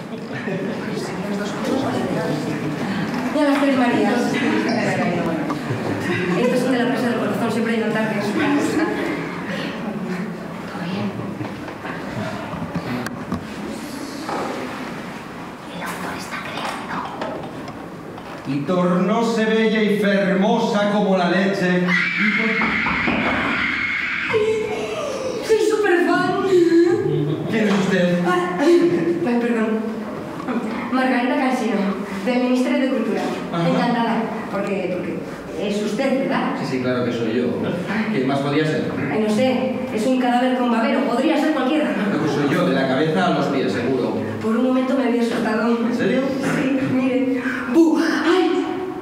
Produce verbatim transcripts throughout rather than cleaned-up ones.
Ya las tres Marías. Estas son de la presa del corazón, siempre hay una tarde. ¿Todo bien? El autor está creyendo. Y tornóse bella y fermosa como la leche. Soy súper fan. ¿Quién es usted? Ay, perdón. Margarita Cansino, del Ministerio de Cultura. Ajá. Encantada, porque, porque es usted, ¿verdad? Sí, sí, claro que soy yo. ¿Quién más podría ser? Ay, no sé, es un cadáver con babero, podría ser cualquiera. Creo que soy yo, de la cabeza a los pies, seguro. Por un momento me había asustado. ¿En serio? Sí, mire. ¡Bu! ¡Ay!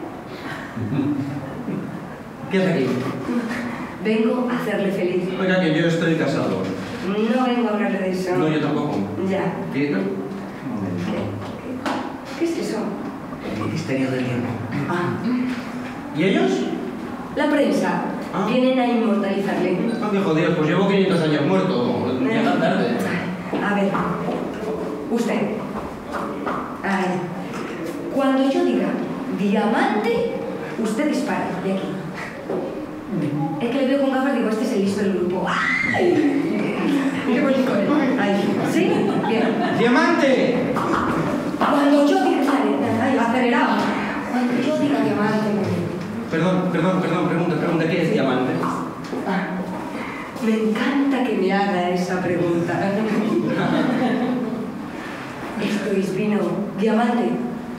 ¿Qué hace aquí? Vengo a hacerle feliz. Oiga, que yo estoy casado. No vengo a hablarle de eso. No, yo tampoco. Ya. ¿Qué? No. ¿Qué? ¿Qué es eso? El Ministerio del Hierro. Ah. ¿Y ellos? La prensa. Ah. Vienen a inmortalizarle. Ah, qué jodido, pues llevo quinientos años muerto. Llegan tarde. A ver, usted. Ay. Cuando yo diga diamante, usted dispara de aquí. Es que le veo con gafas y digo, este es el listo del grupo. ¡Ay! ¡Qué bonito! Ahí. ¿Sí? Bien. ¡Diamante! Cuando yo diga... Ay, acelerado. Cuando yo diga diamante... Perdón, perdón, perdón, pregunta, pregunta, ¿qué es diamante? Ah, me encanta que me haga esa pregunta. Esto es vino diamante.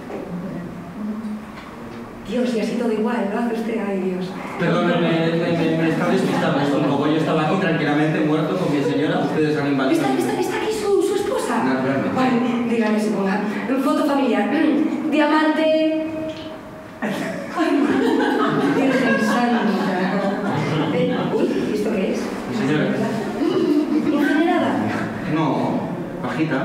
Dios, y así todo igual, lo hace usted, ay Dios. Perdón, me, me, me, me está despistando esto un poco. Yo estaba aquí tranquilamente muerto con mi señora, ustedes han invadido. ¿Está, está, está aquí su, su esposa? Naturalmente. Vale, dígame si ponga. Foto familiar. Diamante. Ay, Virgen Santa. Eh, Uy, ¿esto qué es? Mi señora. ¿Incinerada? No, bajita.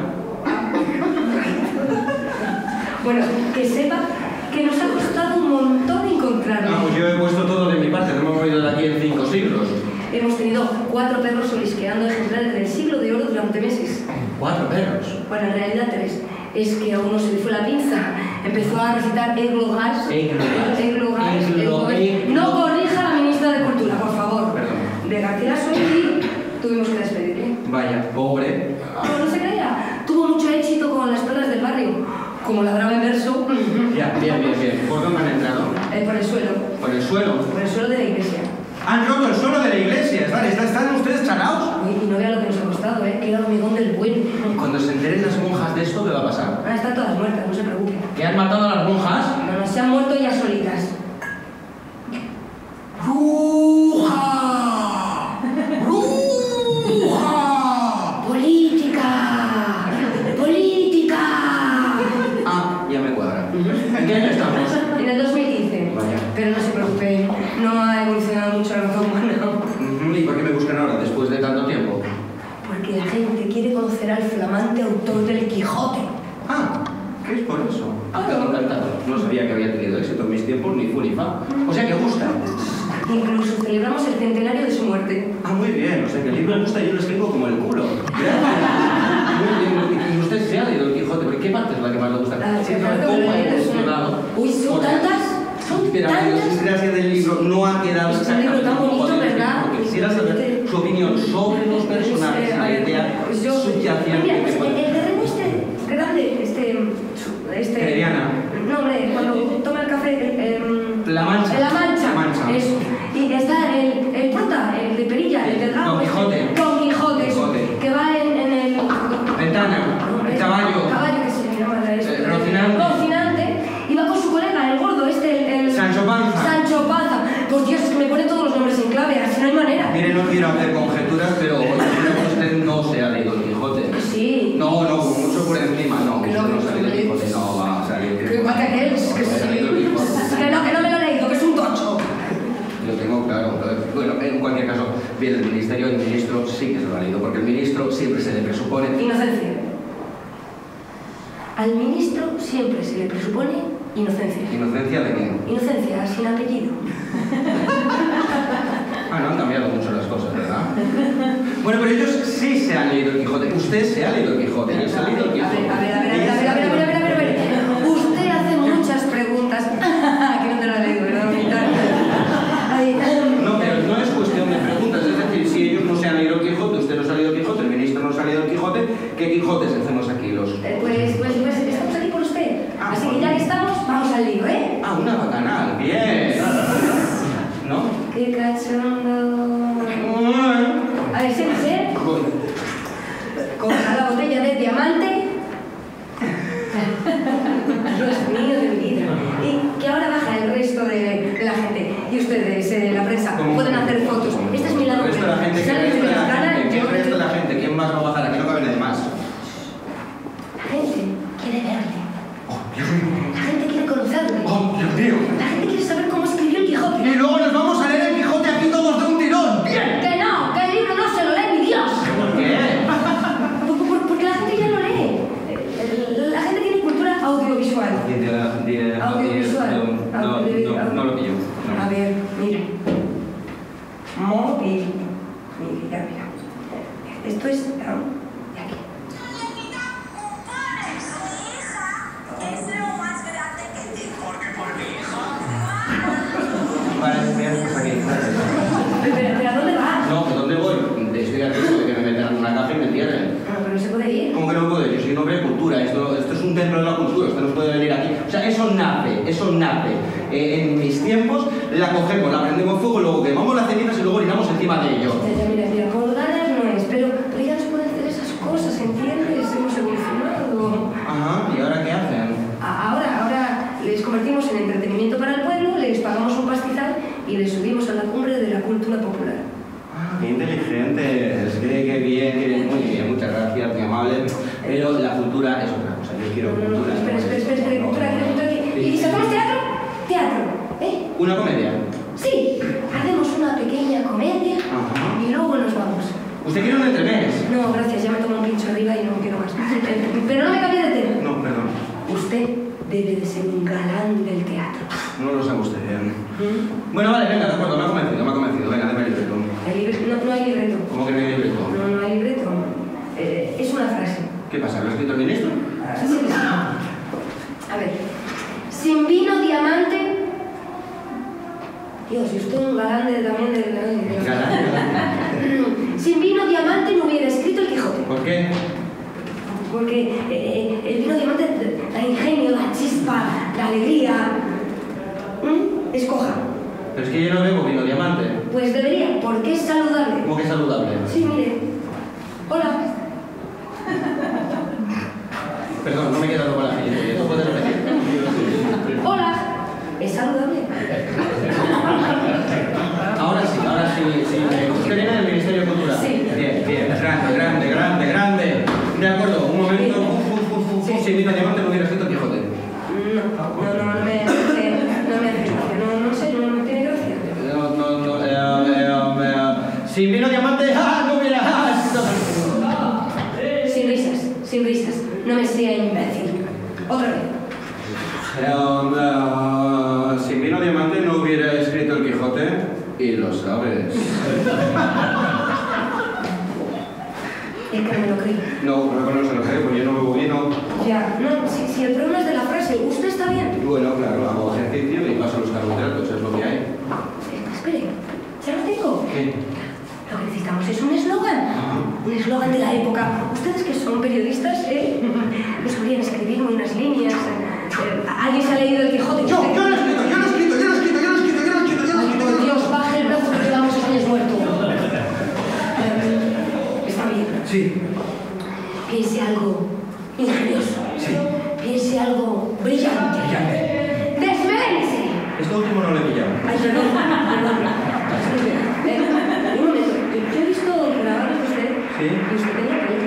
Bueno, que sepa que nos ha costado un montón encontrarlo. Ah, pues yo he puesto todo de mi parte, no me he movido de aquí en cinco siglos. Hemos tenido cuatro perros solisqueando ejemplares del siglo de oro durante meses. ¿Cuatro perros? Bueno, en realidad tres. Es que a uno se le fue la pinza. Empezó a recitar Eglogas. Eglogas. Eglogas. Eglogas. No corrija a la ministra de Cultura, por favor. Perdón. De García Solí tuvimos que despedirle. Vaya, pobre. Pero no se creía. Tuvo mucho éxito con las perras del barrio. Como ladraba en verso. Ya, bien, bien, bien. ¿Por dónde han entrado? Eh, por el suelo. ¿Por el suelo? Por el suelo de la iglesia. Han roto el suelo de la iglesia. ¿Están, están, están ustedes chalaos? Uy, y no vea lo que nos ha costado, ¿eh? Que era hormigón del bueno. Cuando se enteren las monjas de esto, ¿qué va a pasar? Ah, están todas muertas, no se preocupe. ¿Que han matado a las monjas? No, no, se han muerto ellas solitas. ¡Bruja! ¡Bruja! ¡Política! ¡Política! Ah, ya me cuadra. ¿En qué año estamos? En el dos mil quince. Vaya. Pero no se preocupe, no ha evolucionado mucho la raza humana. ¿Y por qué me buscan ahora, después de tanto tiempo? Porque la gente quiere conocer al flamante autor del Quijote. Ah, ¿qué es por eso? Ah, qué encantado. No sabía que había tenido éxito en mis tiempos, ni fu ni fa. O sea que gusta. Incluso celebramos el centenario de su muerte. Ah, muy bien. O sea que el libro gusta y yo lo escribo como el culo. Gracias. Muy bien. Y usted se ha leído el Quijote, ¿pero qué parte es la que más le gusta? Ah, sí, Siempre claro, cómo lo ha leí, es una- evolucionado. Uy, son tantas, son Pero la tantas. idiosincrasia del libro no ha quedado Es un libro tan bonito, Joder, ¿verdad? porque quisiera saber su opinión sobre los personajes, Eh, a la ver, idea pues yo- subyacente Mira, que pues, puede- el terreno este, grande, este... este Treviana. No, hombre, cuando toma el café... em, La Mancha. La Mancha. La Mancha. Eso. Y está el, el prota, el de Perilla, el del rabo. Don Quijote. Don Quijote. eso, Quijote. Que va en, en el... Ventana. El caballo. Caballo que se llama... Este, Eh, Rocinante. Rocinante. Y va con su colega, el gordo, este, el... el Sancho Panza. Sancho Panza. Por Dios, es que me pone todos los nombres en clave, así no hay manera. Mire, no quiero hacer conjeturas, pero creo que usted no se ha leído el Quijote. Sí. No, no, con mucho por encima, no. Que Que no, usted no que se ha leído el no. Quijote, no va a salir. Que igual que aquel, es que No se ha leído el sí. Quijote. Que no, que no me lo he leído, que es un tocho. Lo tengo claro. Bueno, en cualquier caso, bien, el ministerio, el ministro sí que se lo ha leído, porque el ministro siempre se le presupone... Inocencia. Al ministro siempre se le presupone inocencia. ¿Inocencia de quién? Inocencia, sin apellido. Ah, no han cambiado mucho las cosas, ¿verdad? Bueno, pero ellos sí se han leído el Quijote. Usted se ha leído el Quijote. Él se ha leído el A ver, Quijote. a ver, a ver, a ver, Ella a se ver, a ha ver, Quijotes hacemos aquí los... Eh, pues, pues, pues estamos aquí por usted. Ah, Así que ya que estamos, vamos al lío, ¿eh? Ah, una bacanal, bien. ¿No? ¡Qué cachondo! A ver, siéntese. Coja la botella de diamante. Dios mío de mi vida. Y que ahora baja el resto de, de la gente. Y ustedes, eh, la prensa, pueden hacer fotos. Este es mi lado. El resto de la gente, ¿qué resto de la gente? ¿Qué resto de la gente? ¿Quién más va a bajar? Aquí no cabe nadie más. La gente quiere verle. Oh, Dios mío. La gente quiere conocerle. Oh, Dios mío. La gente quiere saber cómo escribió el Quijote. Y luego nos vamos a leer el Quijote aquí todos de un tirón. ¡Bien! Que no, que el libro no se lo lee ni Dios. ¿Por qué? Por- por- Porque la gente ya lo lee. Eh, La gente tiene cultura audiovisual. Audiovisual. No, no, no, no lo pillo. A ver, mire. Móvil. Mire, ya mira. Esto es... ah, de aquí. Vale, bien, pues aquí. Pero, pero ¿a dónde va? No, ¿que dónde voy? Estoy aquí de que me metan en una caja y me entierren. No, pero no se puede ir. ¿Cómo que no puedo? Yo soy un hombre de cultura. Esto, esto es un templo de la cultura. Usted no puede venir aquí. O sea, eso nace, eso nace. Eh, en mis tiempos la cogemos, la prendemos fuego, luego quemamos las cenizas y luego orinamos encima de ello. Ya, ya, mira, mira, por ganas no es, pero, pero ya no se pueden hacer esas cosas, ¿entiendes? Hemos evolucionado. Ajá, ¿y ahora qué hacen? A- Ahora, ahora les convertimos en entretenimiento para el pueblo, les pagamos un pastizal y les subimos a la cumbre de la cultura popular. Ah, qué inteligentes, qué, qué bien, qué bien, muy bien, muchas gracias, muy amable. Pero la cultura es otra cosa, yo quiero No, no, no, cultura. espera, espera, espera, espera, cultura, quiero cultura. ¿Y, y sacamos teatro? Teatro, ¿eh? ¿Una comedia? Sí, hacemos una pequeña comedia Ajá. y luego nos vamos. ¿Usted quiere un entremés? No, gracias, ya me tomo un pincho arriba y no quiero más. Eh, Pero no me cambie de tema. No, perdón. Usted debe de ser un galán del teatro. No lo sabe usted bien. ¿Mm? Bueno, vale, venga, de acuerdo, me ha convencido, me ha convencido. Venga, deme el libreto. El libre- no, no hay libreto. ¿Cómo que no hay libreto? No, no hay libreto. Eh, es una frase. ¿Qué pasa? ¿Lo ha escrito el ministro? Así es. A ver. Sin vino, diamante. Dios, y usted un galán de, también de... de- de- Galán. Sin vino, diamante no hubiera escrito el Quijote. ¿Por qué? Porque eh, el vino diamante da ingenio, da chispa, da alegría. ¿Mm? Escoja. Pero es que yo no bebo vino diamante. Pues debería, porque es saludable. ¿Cómo que saludable? Sí, mire. Hola. Perdón, no me he quedado con la gilipollez. ¿Tú puedes repetir? Hola. Es saludable. Ahora sí, ahora sí, sí. Eh, ¿Usted viene del Ministerio de Cultura? Sí. Bien, bien. Grande, grande, grande, grande. De acuerdo, un momento. Uf, uf, uf, uf. Sí. Si vino diamante no hubiera escrito Quijote. No, no, no, no me hace, no me hace gracia. No, no sé, no, no tiene gracia. No, no, no. Eh, eh, eh, si vino diamante, ¡ah! No hubiera ¡ah! escrito. Sin risas, sin risas. No me sea imbécil. Otra vez. Eh, eh, si vino diamante no hubiera escrito el Quijote. Y lo sabes. Es que no me lo creo. No, creo que no se lo creo, porque yo no bebo vino. Ya, no, si, si el problema es de la frase, usted está bien. Bueno, claro, hago ejercicio y paso los carbohidratos, es lo que hay. Espere, ya lo tengo. ¿Qué? Lo que necesitamos es un eslogan. Ajá. Un eslogan de la época. Ustedes que son periodistas, ¿eh? Les podrían escribirme unas líneas. Eh, ¿Alguien se ha leído el Quijote? Yo, yo lo he escrito, yo lo he escrito, yo lo he escrito, yo lo he escrito, yo lo he escrito, yo lo he Ay, escrito. por Dios, baje el brazo que llevamos años muerto. Eh, Está bien. Sí. Piense algo ingenioso. Sí. Piense algo brillante. Brillante. ¡Desvélense! Esto último no lo he pillado. Ay, perdón, perdón. Eh, un momento. Yo he visto grabar a usted. Sí. Y usted tenía pelo.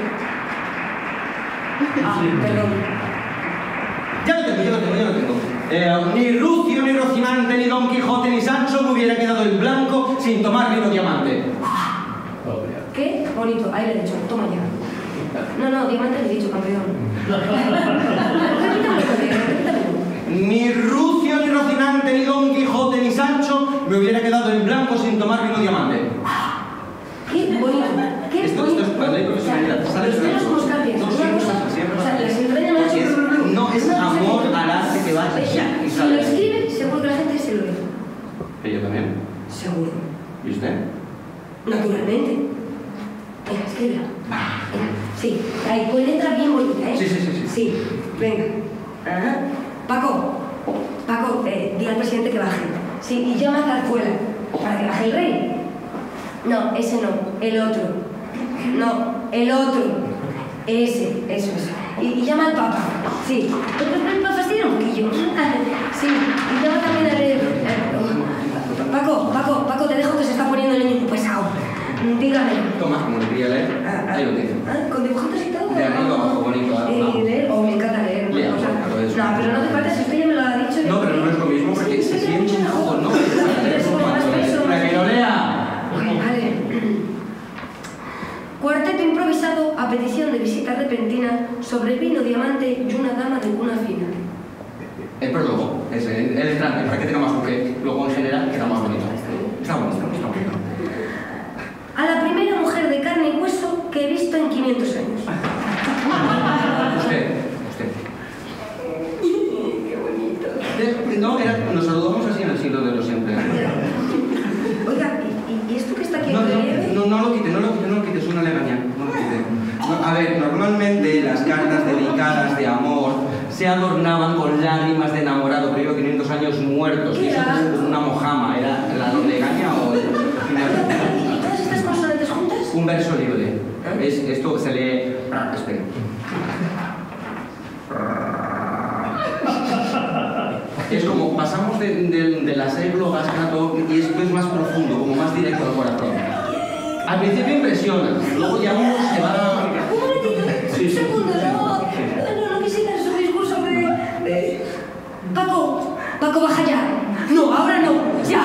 Ah, Sí. perdón. Ya lo tengo, ya lo tengo, ya lo tengo. Eh, ni Rucio, ni Rocinante, ni Don Quijote, ni Sancho me hubiera quedado en blanco sin tomar vino diamante. ¿Qué? Bonito. Ahí le he dicho. Toma ya. No, no, diamante le he dicho, campeón. Repítame, repítame. Ni Rucio, ni Rocinante, ni Don Quijote, ni Sancho me hubiera quedado en blanco sin tomar vino diamante. Qué bonito. Qué Esto, bonito. esto es para ley profesionalidad. O sea, los pelos como escarpias. No, Una siempre cosa. pasa, siempre O sea, pasa. las entrañas me han Porque hecho es- blu, blu, blu. no es Una cosa amor que- al arte que vas Pues allá y Si sale. lo escribe, seguro que la gente se lo lee. Que yo también. Seguro. ¿Y usted? Naturalmente. Venga, escriba. Venga, sí. Ahí, con letra bien Sí, sí, sí, sí. Sí, venga. Ajá. Paco, Paco, eh, di al presidente que baje. Sí, y llama a Zarzuela para que baje el rey. No, ese no, el otro. No, el otro. Ese, eso es. Y, y llama al Papa. Sí. ¿Me fastidia un poquillo? Sí. Y llama también al... Eh, Paco, Paco, Paco, te dejo que se está poniendo el niño muy pesado. Dígame. Toma, como le quería leer. Ah, Ahí lo tiene. ah, ¿con dibujitos y todo? De arriba abajo, bonito. Eh, no. leer, o me encanta leer. Lea, O sea, claro, eso. no, pero no te falta, si usted ya me lo ha dicho. No, pero no es lo mismo porque se siente un poco, ¿no? Para que lo lea. Vale. Cuarteto improvisado a petición de visita repentina sobre vino, diamante y una dama de cuna fina. El prólogo, es el, el grande, para que tenga más buque. Luego en general queda más bonito. Está bonito, está bonito. A la primera mujer de carne y hueso que he visto en quinientos años. Usted, usted. Qué bonito. De, no, era, nos saludamos así en el siglo de los siempre. Oiga, ¿y, y esto que está aquí No, en relieve? no, no, no lo quite, no lo quite, no lo quite, es una legaña. No lo quite. No, a ver, normalmente las cartas dedicadas de amor se adornaban con lágrimas de enamorado, pero llevo quinientos años muertos. Y eso es una mojama, ¿era la legaña o el final? ¿Y todas estas consonantes juntas? Un verso libre. Es, esto se lee... Espera. Es como, pasamos de, de, de las églogas y esto es más profundo, como más directo al corazón. Al principio impresiona, luego ya uno se va... Un momentito, Sí, un sí. segundo, no, no, no quisiera su discurso de, de... Paco, Paco, baja ya. No, ahora no, ya.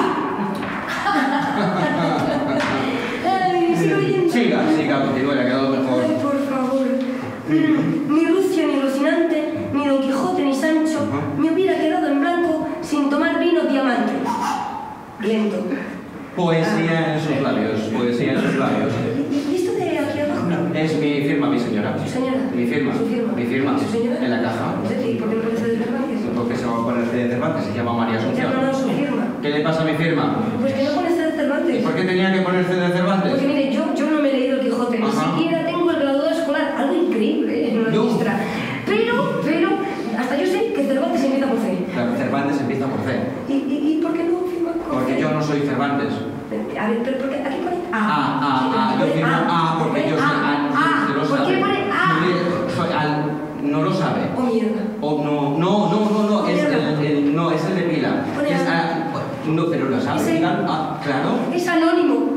Ay, sigo oyendo. Siga, siga, continúe, le ha quedado mejor. Ay, por favor. Ni Lucio, ni Rocinante, ni Don Quijote, ni Sancho me hubiera quedado en blanco sin tomar vino diamante. Lento. Poesía en sus labios, poesía en sus labios. ¿Y esto de aquí abajo? Es mi firma, mi señora. ¿Su señora? Mi firma. ¿Su firma? Mi firma. ¿Su señora? En la caja. ¿Y por qué no parece de Cervantes? Porque se va a poner de Cervantes, se llama María Ya Asunción. no, no, su firma. ¿Qué le pasa a mi firma? Pues que no pone C de Cervantes. ¿Y por qué tenía que ponerse de Cervantes? Porque mire, yo, yo no me he leído el Quijote, ni Ajá. siquiera tengo el graduado escolar, algo increíble en una No. registra. Pero, pero, hasta yo sé que Cervantes empieza por C. Claro, Cervantes empieza por C. ¿Y, y, y por qué no firma con Porque C? yo no soy Cervantes. A ver, pero ¿por qué aquí pone A? Ah, ah, ah, yo firmo A porque yo soy A. A. se lo ¿Por sabe. qué pone A? Soy al- no lo sabe. Oh, mierda. O no, no, no, no, no, es el, el- no, es el de pila. Pone Es A. A- no, pero lo sabe, Ese- digan, ah, claro. Es anónimo.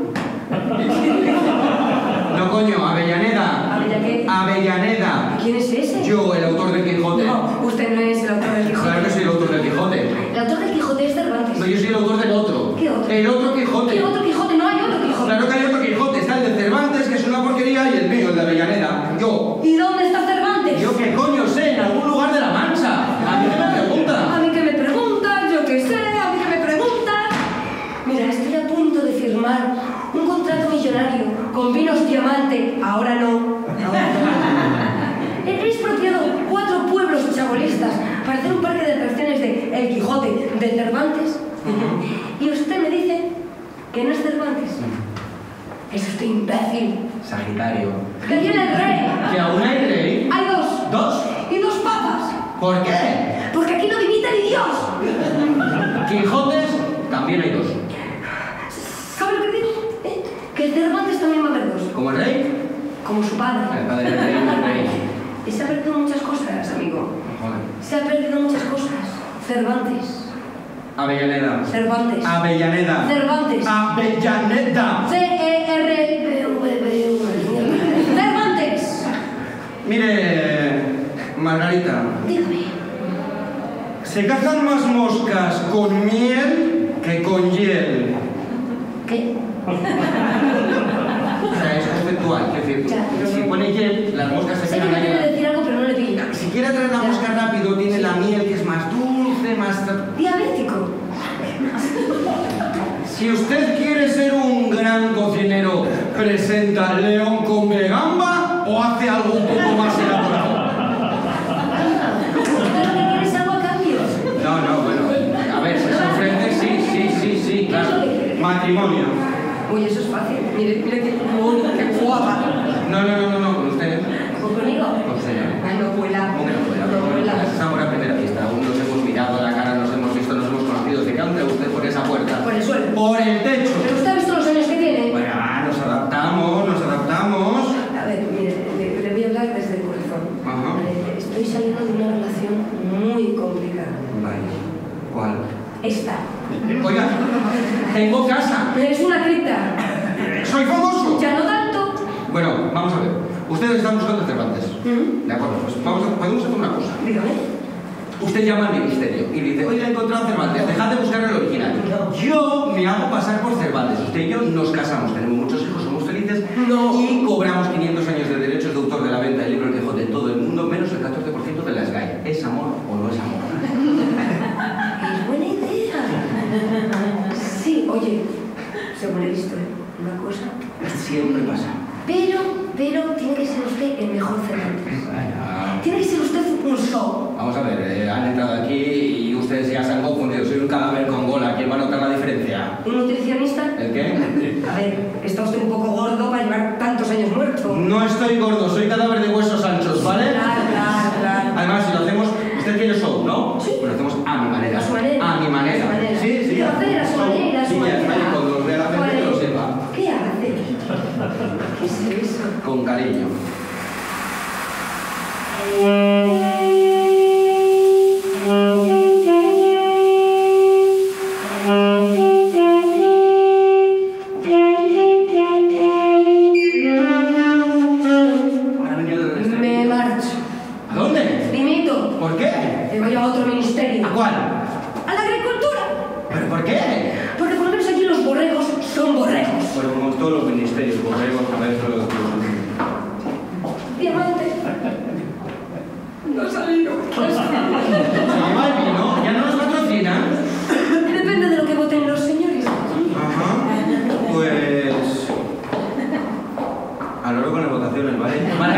No, coño, Avellaneda. ¿Avella qué? Avellaneda. ¿Quién es ese? Yo, el autor del Quijote. No, usted no es el autor del Quijote. Claro que soy el autor del Quijote. El autor del Quijote es Cervantes. No, yo soy el autor del otro. ¿Qué otro? El otro Quijote. ¿Qué otro Quijote? No hay otro Quijote. Claro que hay otro Quijote. Está el de Cervantes, que es una porquería, y el mío, el de Avellaneda. Yo. ¿Y dónde está Cervantes? ¿Yo qué coño sé? En algún lugar de la Mancha. ¿A mí qué me A pregunta? mí que me preguntas, yo qué sé, a mí que me preguntas. Mira, estoy a punto de firmar un contrato millonario con vinos diamante. Ahora no. Ahora no. He expropiado cuatro pueblos chabolistas para hacer un parque de atracciones de El Quijote de Cervantes. Y usted me dice que no es Cervantes. Es usted imbécil. Sagitario. Que tiene el rey. ¿Que aún hay rey? Hay dos. ¿Dos? Y dos papas. ¿Por qué? Porque aquí no dimita ni Dios. Quijotes también hay dos. ¿Sabe lo que digo? ¿Eh? Que Cervantes también va a haber dos. ¿Como el rey? Como su padre. El padre del rey, el rey. Y se ha perdido muchas cosas, amigo. Joder. Se ha perdido muchas cosas. Cervantes. Avellaneda. Cervantes. Avellaneda. Cervantes. Avellaneda. C E R V V. Cervantes. Mire, Margarita, Dígame. se cazan más moscas con miel que con hiel. ¿Qué? O sea, es conceptual, es decir, Ya, pero si no- pone hiel, las moscas se Sé que quedan me ahí. quiere decir algo, pero no le pillo. Si quiere traer la Ya. mosca rápido, tiene la miel que es más dulce, más... Diabético. Si usted quiere ser un gran cocinero, ¿presenta león con vegamba o hace algo un poco más elaborado? Usted lo que quiere es algo a cambio. No, no, bueno, a ver, si se ofrece, sí, sí, sí, sí, claro. Matrimonio. Uy, eso es fácil. Mire, mire qué, qué guapa. No, no, no, no, no, con usted. ¿Con conmigo? Con usted. Ay, no vuela. saliendo de una relación muy complicada. Vale. ¿Cuál? Esta. Oiga, tengo casa. Es una cripta. ¡Soy famoso! Ya no tanto. Bueno, vamos a ver. Ustedes están buscando Cervantes. ¿Mm? De acuerdo, pues vamos a, podemos hacer una cosa. Dígame. Usted llama al ministerio y dice, oye, he encontrado Cervantes, dejad de buscar el original. Yo me hago pasar por Cervantes. Usted y yo nos casamos, tenemos muchos hijos, somos felices No. y cobramos quinientos años de derechos de autor de la venta de libros viejos de todo el mundo, menos el catorce por ciento de las G A E. ¿Es amor o no es amor? Es buena idea. Sí, oye, según he visto, ¿eh? Una cosa. Siempre pasa. Pero, pero tiene que ser usted el mejor Cervantes. Vaya. Tiene que ser usted un show. Vamos a ver, eh, han entrado aquí y ustedes ya se han confundido. Soy un cadáver con gola. ¿Quién va a notar la diferencia? ¿Un nutricionista? ¿El qué? A ver, está usted un poco gordo para llevar tantos años muerto. No estoy gordo, soy cadáver de huesos anchos, ¿vale? Claro, claro, claro. Además, si lo hacemos, usted quiere show, ¿no? Sí. Pues lo hacemos a mi manera. A su manera. A mi manera. A su manera. Sí, sí. ¿Qué hacer? A su Show. manera, a su Sí, ya está, manera. y cuando lo vea la gente que lo sepa. ¿Qué hace? ¿Qué es eso? Con cariño. Ahora venía del ministerio. Me marcho. ¿A dónde? Dimito. ¿Por qué? Me voy a otro ministerio. ¿A cuál? ¡A la agricultura! ¿Pero por qué? Porque por lo menos aquí los borregos son borregos. Bueno, como todos los ministerios, volvemos a ver todo lo que... Diamante. No ha salido. Se lleva el vino, ya no nos patrocinan. Depende de lo que voten los señores. Ajá. Pues... Al oro con las votaciones, ¿vale? Vale.